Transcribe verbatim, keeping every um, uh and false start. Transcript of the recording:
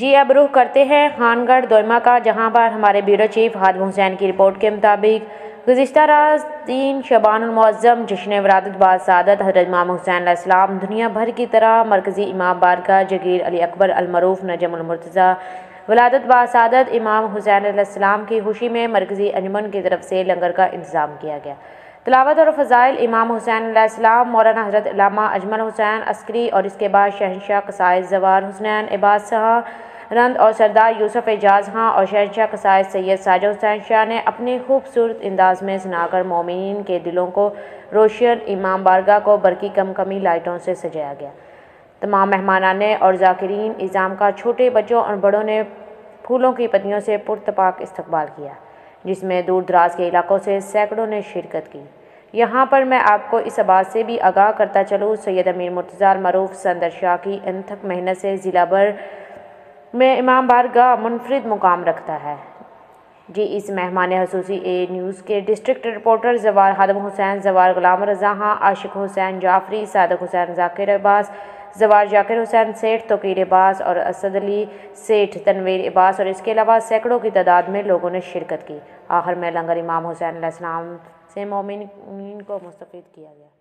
जी अब रुख करते हैं खानगढ़ दोयमा का, जहां पर हमारे ब्यूरो चीफ हादम हुसैन की रिपोर्ट के मुताबिक गुज़िश्ता रात तीन शबानुल मुअज़्ज़म जश्न विलादत बासादत हज़रत इमाम हुसैन अलैहिस्सलाम दुनिया भर की तरह मरकज़ी इमाम बारगाह जगीर अली अकबर अल-मरूफ नजमुल मुर्तज़ा विलादत बासादत इमाम हुसैन अलैहिस्सलाम की खुशी में मरकज़ी अंजुमन की तरफ से लंगर का इंतज़ाम किया गया। तिलावत और फ़ज़ाइल इमाम हुसैन अलैहिस्सलाम मौलाना हज़रत अल्लामा अजमल हुसैन अस्करी और इसके बाद शहंशाह क़साइद ज़वार हुसैन इबाद शाह रंद और सरदार यूसुफ एजाज खां और शहंशाह क़साइद सैयद साजिद हुसैन शाह ने अपनी खूबसूरत अंदाज में सुनाकर मोमिनीन के दिलों को रोशन। इमाम बारगाह को बरकी कमकमी लाइटों से सजाया गया। तमाम मेहमानान और ज़ाकिरीन इज़ाम का छोटे बच्चों और बड़ों ने फूलों की पत्तियों से पुरतपाक इस्तकबाल किया, जिसमें दूर दराज के इलाकों से सैकड़ों ने शिरकत की। यहाँ पर मैं आपको इस बात से भी आगाह करता चलूँ, सैयद अमीर मुर्तज़ा मरूफ संदर शाह की अनथक मेहनत से ज़िला भर में इमाम बारगाह मुनफरिद मुकाम रखता है। जी इस मेहमान खसूसी ए न्यूज़ के डिस्ट्रिक्ट रिपोर्टर जवार हादम हुसैन, जवार गुलाम रज़ा खां, आशिक हुसैन जाफरी, सादक हुसैन जाकिर अब्बास, जवार जाकिर हुसैन सेठ, तोकीर अब्बास और असद अली सेठ, तनवीर अब्बास और इसके अलावा सैकड़ों की तादाद में लोगों ने शिरकत की। आखिर में लंगर इमाम हुसैन अलैहिस्सलाम से मोमिनीन को मुस्तफ़ीद किया गया।